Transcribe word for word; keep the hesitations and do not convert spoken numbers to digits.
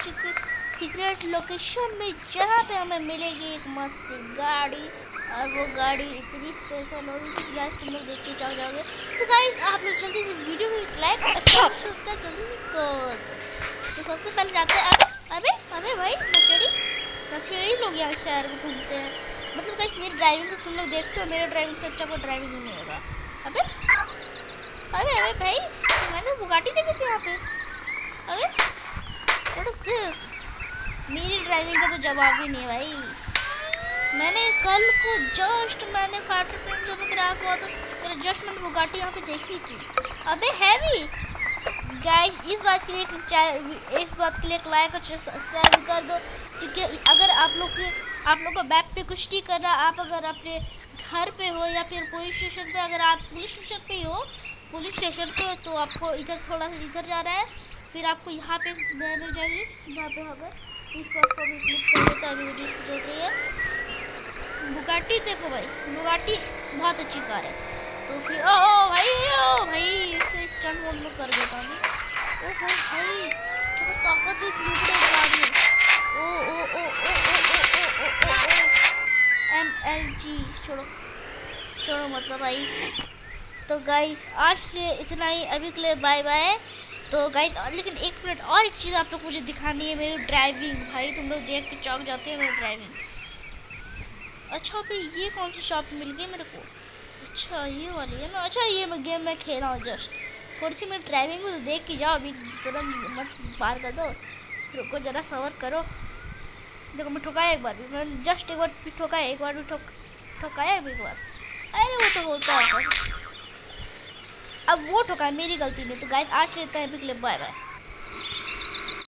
Secret location में, जहाँ पे हमें मिलेगी एक मस्त गाड़ी। और वो गाड़ी इतनी स्पेशल होगी कि गाइस तुम लोग देख के चल जाओगे। तो गाइस आप लोग जल्दी से वीडियो को लाइक और सब्सक्राइब जल्दी से कर। तो सबसे पहले जाते हैं। अबे अबे अबे भाई नशेड़ी नशेड़ी लोग यहाँ शहर में घूमते हैं। मतलब गाइस मेरी ड्राइविंग तो तुम लोग देखते हो, मेरे ड्राइविंग से अच्छा कोई ड्राइविंग नहीं होगा। अबे अबे अबे भाई मैंने बुगाटी देखी थी यहाँ पे। अबे व्हाट इज दिस? मेरी ड्राइविंग का तो जवाब ही नहीं है भाई। मैंने कल को जस्ट मैंने फाइटर प्लेन जब क्रैश हुआ तो मेरा जस्ट मैंने बुगाटी यहाँ पे देखी थी। अबे हैवी गाइस इस बात के लिए इस बात के लिए लाइक और सब्सक्राइब कर दो, क्योंकि अगर आप लोग के आप लोग को बैक पे कुछ नहीं करना, आप अगर अपने घर पे हो या फिर पुलिस स्टेशन पे, अगर आप पुलिस स्टेशन पे ही हो पुलिस स्टेशन पे तो आपको इधर थोड़ा सा इधर जाना है, फिर आपको यहाँ पे मिल जाएगी जहाँ पे होगा। इस बात को भी क्लिक कर देता है वीडियो जो रही है। बुगाटी देखो भाई, बुगाटी बहुत अच्छी कार है। तो फिर ओ ओ भाई ओ भाई इसे स्टंट मोड में कर देता हूँ। ओ भाई भाई क्या ताकत है इस लुकड़े कार में। ओ ओ ओ ओ ओ ओ ओ ओ एम एल जी छोड़ो छोड़ो मतलब भाई। तो गाइस आज से इतना ही, अभी के लिए बाय बाय। तो गाइस लेकिन एक मिनट और एक चीज़ आप लोग मुझे दिखानी है, मेरी ड्राइविंग। भाई तुम लोग देख के चौंक जाते हैं मेरी ड्राइविंग। अच्छा भाई ये कौन सी शॉप मिल गई मेरे को? अच्छा ये वाली है ना। अच्छा ये मैं गेम में खेल रहा हूँ जस्ट, थोड़ी सी मेरी ड्राइविंग को तो देख के जाओ। अभी तुरंत मत पार कर दो, रुको जरा सबर करो। देखो मैं ठोकाया एक बार भी, मैं जस्ट एक बार भी ठोकाया, एक बार भी ठोक ठोकाया एक बार। अरे वो तो होता है, अब वो ठोका मेरी गलती नहीं। तो गाइस आज लेते हैं, अभी के लिए बाय बाय।